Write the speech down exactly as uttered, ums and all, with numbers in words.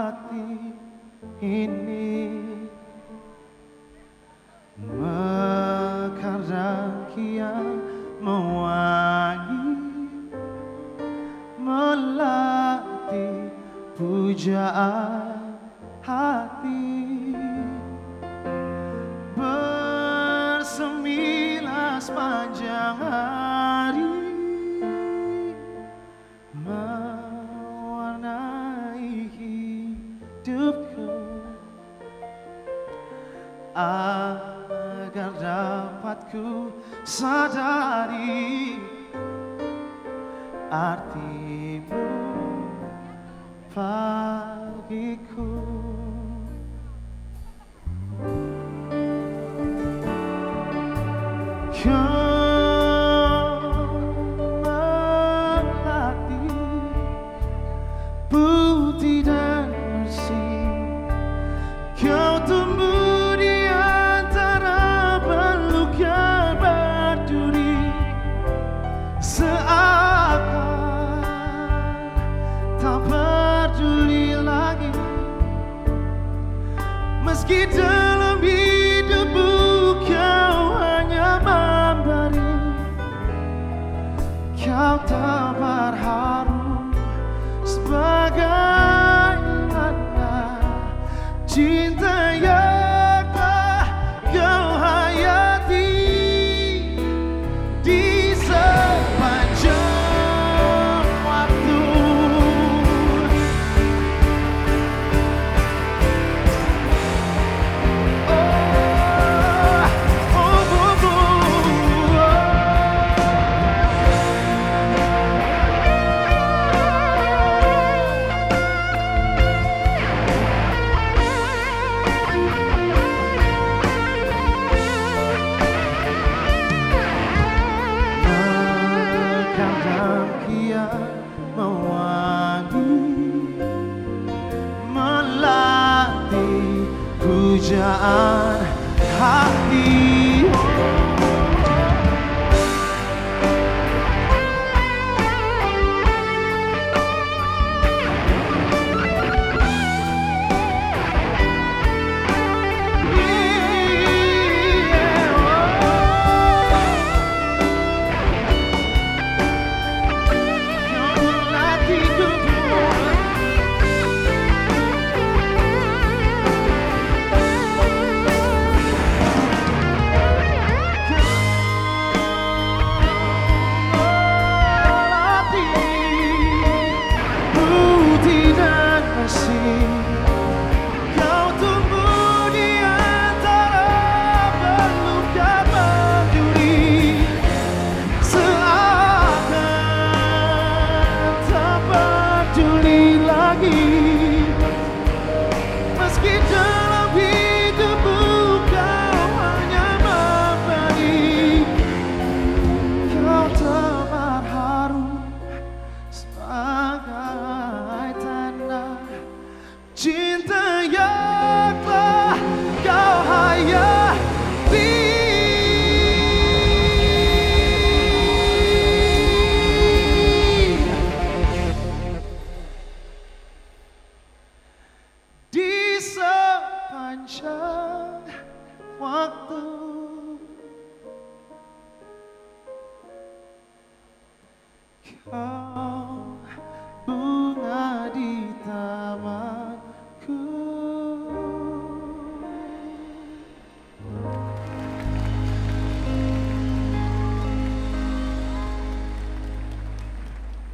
hati ini mekar dan kian mewangi, melatih pujaan hati, bersemilah sepanjang hari, mewarnai hidupku, agar dapat ku sadari artimu bagiku. Kau melatih putih dan bersih, kau tumbuh di antara peluk yang berduri, seakan tak peduli lagi, meski dalam hidupmu kau hanya memberi. Kau tak berharu sebagai tanda cinta yang telah kau hayati di sepanjang waktu. Melatih pujaan hati. Kau tumbuh di antara peluk yang berduri, seakan tak peduli lagi, meski dalam hidupmu kau hanya memberi. Kau tak berharu sebagai tanda cinta yang telah kau hayati di sepanjang waktu.